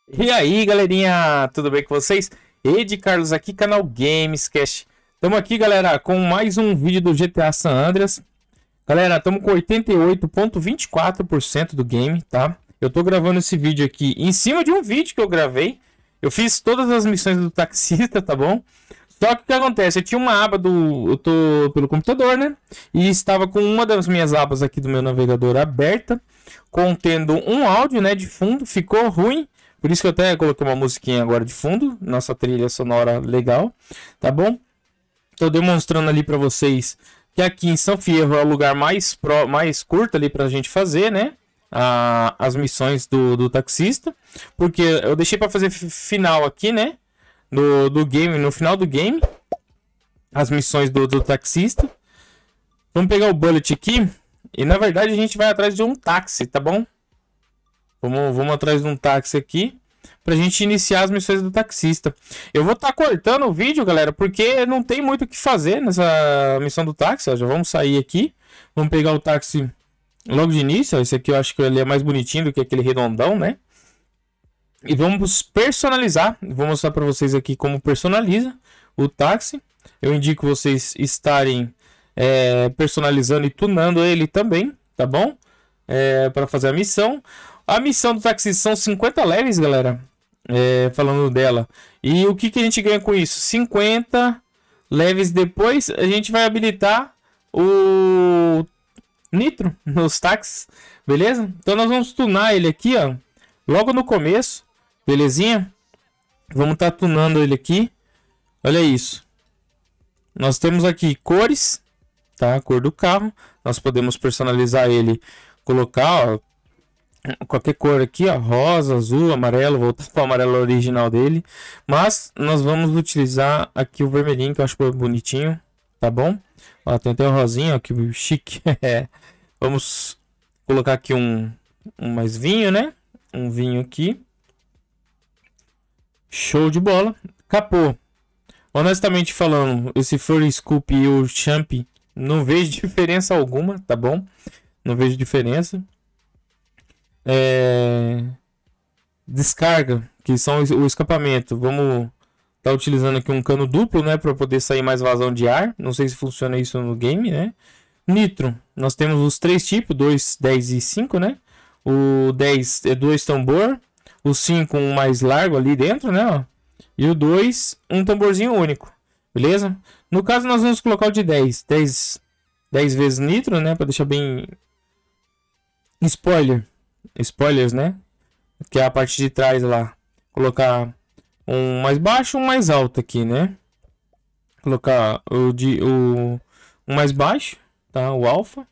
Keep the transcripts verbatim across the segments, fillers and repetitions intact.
E aí, galerinha, tudo bem com vocês? Ed Carlos aqui, canal Gamescast. Estamos aqui, galera, com mais um vídeo do G T A San Andreas. Galera, estamos com oitenta e oito vírgula vinte e quatro por cento do game, tá? Eu tô gravando esse vídeo aqui em cima de um vídeo que eu gravei. Eu fiz todas as missões do taxista, tá bom? Só que o que acontece? Eu tinha uma aba do... Eu tô pelo computador, né? E estava com uma das minhas abas aqui do meu navegador aberta, contendo um áudio, né, de fundo. Ficou ruim. Por isso que eu até coloquei uma musiquinha agora de fundo, nossa trilha sonora legal, tá bom? Tô demonstrando ali para vocês que aqui em São Fierro é o lugar mais, pro, mais curto ali pra gente fazer, né? A, as missões do, do taxista, porque eu deixei para fazer final aqui, né? Do, do game, no final do game, as missões do, do taxista. Vamos pegar o bullet aqui e na verdade a gente vai atrás de um táxi, tá bom? Vamos, vamos atrás de um táxi aqui pra gente iniciar as missões do taxista. Eu vou estar tá cortando o vídeo, galera, porque não tem muito o que fazer nessa missão do táxi. Ó, já vamos sair aqui. Vamos pegar o táxi logo de início. Ó, esse aqui eu acho que ele é mais bonitinho do que aquele redondão, né? E vamos personalizar. Vou mostrar para vocês aqui como personaliza o táxi. Eu indico vocês estarem é, personalizando e tunando ele também, tá bom? É, para fazer a missão. A missão do taxista são cinquenta leves, galera. É, falando dela. E o que, que a gente ganha com isso? cinquenta leves depois a gente vai habilitar o nitro nos táxis. Beleza? Então nós vamos tunar ele aqui, ó. Logo no começo. Belezinha? Vamos estar tá tunando ele aqui. Olha isso. Nós temos aqui cores. Tá? A cor do carro. Nós podemos personalizar ele. Colocar, ó, qualquer cor aqui, ó, rosa, azul, amarelo, voltar para o amarelo original dele, mas nós vamos utilizar aqui o vermelhinho que eu acho bonitinho, tá bom? Ó, tem até o rosinho, ó, que chique. Vamos colocar aqui um, um mais vinho, né? Um vinho aqui. Show de bola. Capô. Honestamente falando, esse Furry Scoop e o Champ não vejo diferença alguma, tá bom? Não vejo diferença. É... Descarga, que são o escapamento. Vamos estar tá utilizando aqui um cano duplo, né, para poder sair mais vazão de ar. Não sei se funciona isso no game, né? Nitro, nós temos os três tipos, dois, dez e cinco, né? O dez é dois tambor, o cinco um mais largo ali dentro, né, ó. E o dois, um tamborzinho único. Beleza? No caso nós vamos colocar o de dez, dez, dez vezes nitro, né, para deixar bem spoiler. Spoilers, né? Que é a parte de trás lá. Colocar um mais baixo, um mais alto aqui, né? Colocar o de o um mais baixo, tá? O alfa.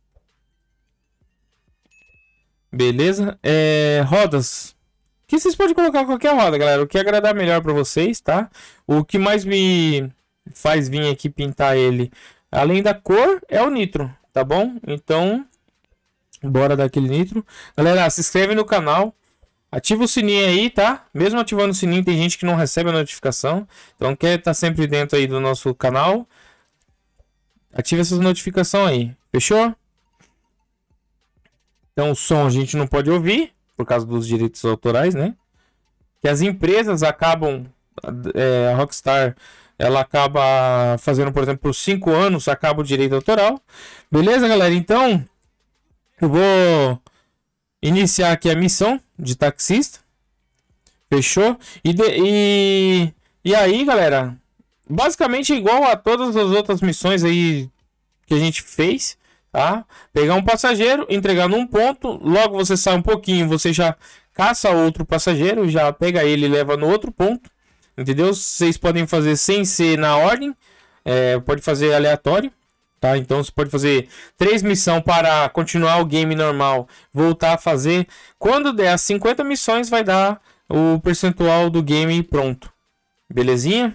Beleza? É, rodas. Que vocês podem colocar qualquer roda, galera. O que agradar melhor para vocês, tá? O que mais me faz vir aqui pintar ele, além da cor, é o nitro, tá bom? Então bora dar aquele nitro. Galera, se inscreve no canal. Ativa o sininho aí, tá? Mesmo ativando o sininho, tem gente que não recebe a notificação. Então quer estar sempre dentro aí do nosso canal. Ativa essa notificação aí. Fechou? Então o som a gente não pode ouvir. Por causa dos direitos autorais, né? Que as empresas acabam... É, a Rockstar... Ela acaba fazendo, por exemplo, por cinco anos. Acaba o direito autoral. Beleza, galera? Então... Eu vou iniciar aqui a missão de taxista. Fechou? E, de, e, e aí, galera, basicamente igual a todas as outras missões aí que a gente fez, tá? Pegar um passageiro, entregar num ponto, logo você sai um pouquinho, você já caça outro passageiro, já pega ele e leva no outro ponto, entendeu? Vocês podem fazer sem ser na ordem, é, pode fazer aleatório. Tá, então você pode fazer três missões para continuar o game normal, voltar a fazer. Quando der as cinquenta missões, vai dar o percentual do game pronto. Belezinha?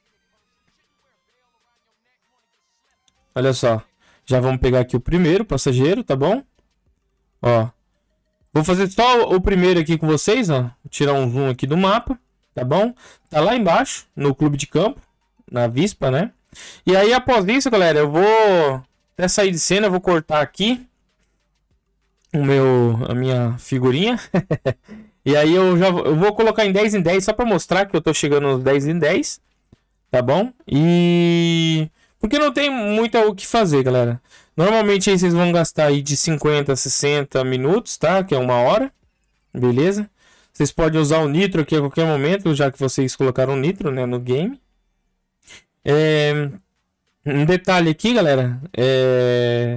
Olha só. Já vamos pegar aqui o primeiro passageiro, tá bom? Ó. Vou fazer só o primeiro aqui com vocês, ó. Vou tirar um zoom aqui do mapa, tá bom? Tá lá embaixo, no clube de campo, na Vispa, né? E aí, após isso, galera, eu vou até sair de cena, eu vou cortar aqui o meu, a minha figurinha. E aí eu já eu vou colocar em dez em dez só para mostrar que eu tô chegando nos dez em dez. Tá bom? E... porque não tem muito o que fazer, galera. Normalmente aí vocês vão gastar aí de cinquenta a sessenta minutos, tá? Que é uma hora. Beleza? Vocês podem usar o nitro aqui a qualquer momento, já que vocês colocaram nitro, né, no game. É... Um detalhe aqui, galera, é...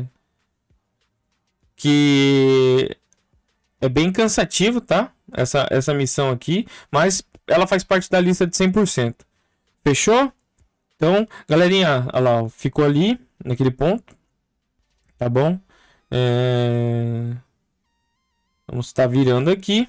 que é bem cansativo, tá? Essa, essa missão aqui, mas ela faz parte da lista de cem por cento. Fechou? Então, galerinha, olha lá, ficou ali, naquele ponto. Tá bom? É... Vamos estar virando aqui.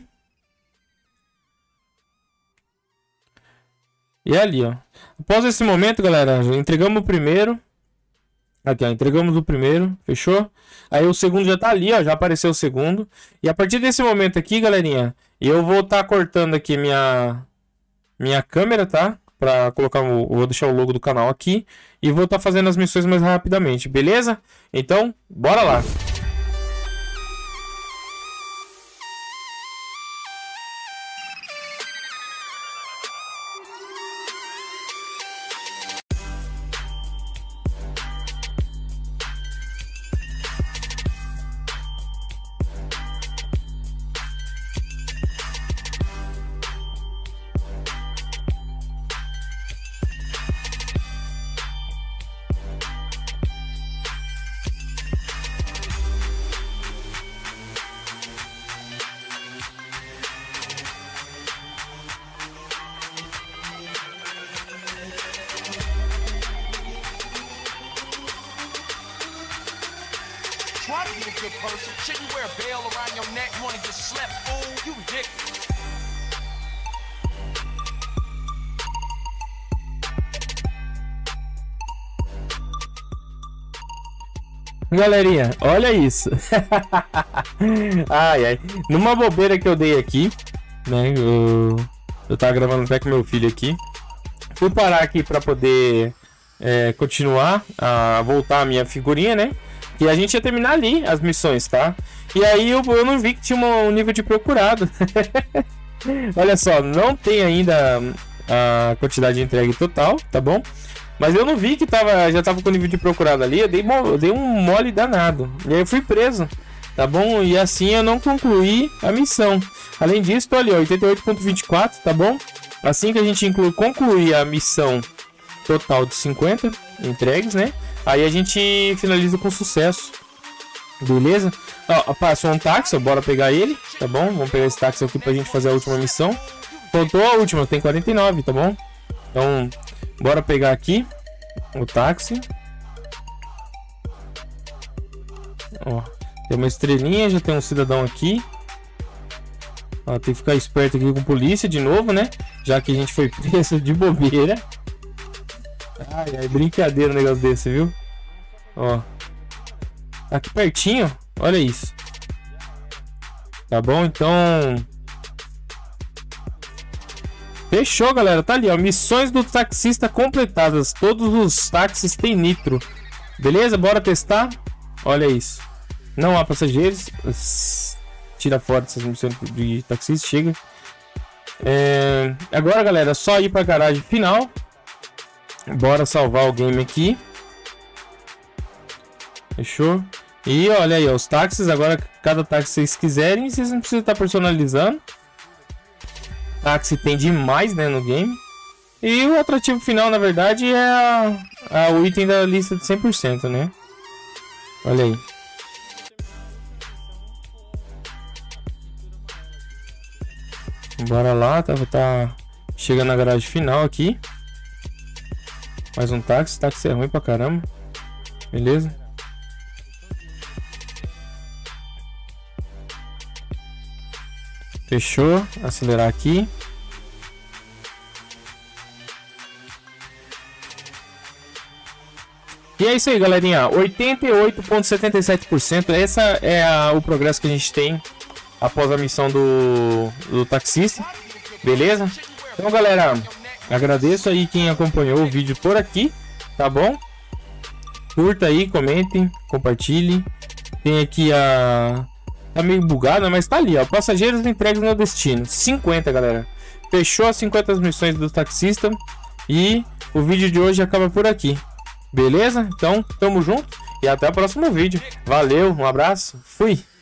E ali, ó. Após esse momento, galera, já entregamos o primeiro. Aqui, ó, entregamos o primeiro, fechou? Aí o segundo já tá ali, ó, já apareceu o segundo. E a partir desse momento aqui, galerinha, eu vou estar tá cortando aqui minha minha câmera, tá? Pra colocar o... vou deixar o logo do canal aqui. E vou estar tá fazendo as missões mais rapidamente, beleza? Então, bora lá! Try to be a good person. Shouldn't wear a veil around your neck. You wanna get slept, fool? You ridiculous. Galerinha, olha isso. Ai, ai. Numa bobeira que eu dei aqui, né? Eu, eu tava gravando até com meu filho aqui. Fui parar aqui pra poder é, continuar a voltar a minha figurinha, né? E a gente ia terminar ali as missões, tá? E aí eu, eu não vi que tinha um nível de procurado. Olha só, não tem ainda a quantidade de entrega total, tá bom? Mas eu não vi que tava, já tava com o nível de procurado ali. Eu dei, eu dei um mole danado. E aí eu fui preso, tá bom? E assim eu não concluí a missão. Além disso, tô ali, ó, oitenta e oito ponto vinte e quatro, tá bom? Assim que a gente inclui, concluir a missão total de cinquenta entregues, né? Aí a gente finaliza com sucesso. Beleza? Ó, passou um táxi, bora pegar ele, tá bom? Vamos pegar esse táxi aqui pra gente fazer a última missão. Faltou a última, tem quarenta e nove, tá bom? Então, bora pegar aqui o táxi. Ó, tem uma estrelinha, já tem um cidadão aqui. Ó, tem que ficar esperto aqui com a polícia de novo, né? Já que a gente foi preso de bobeira. Ai, ai, brincadeira um negócio desse, viu? Ó, aqui pertinho, olha isso. Tá bom, então... fechou, galera, tá ali, ó, missões do taxista completadas. Todos os táxis têm nitro. Beleza, bora testar. Olha isso. Não há passageiros. Tira fora essas missões de taxista, chega. É... agora, galera, só ir pra garagem final. Bora salvar o game aqui. Fechou? E olha aí, ó, os táxis. Agora, cada táxi que vocês quiserem, vocês não precisam estar personalizando. Táxi tem demais, né, no game. E o atrativo final, na verdade, é a, a, o item da lista de cem por cento, né? Olha aí. Bora lá, tá, tá chegando na garagem final aqui. Mais um táxi, táxi é ruim pra caramba. Beleza? Fechou, acelerar aqui. E é isso aí, galerinha, oitenta e oito vírgula setenta e sete por cento. Essa é a, o progresso que a gente tem após a missão do, do taxista. Beleza? Então, galera, agradeço aí quem acompanhou o vídeo por aqui, tá bom? Curta aí, comentem, compartilhe. Tem aqui a Tá meio bugado, mas tá ali, ó. Passageiros entregues no destino. cinquenta, galera. Fechou as cinquenta missões do taxista. E o vídeo de hoje acaba por aqui. Beleza? Então, tamo junto. E até o próximo vídeo. Valeu, um abraço. Fui.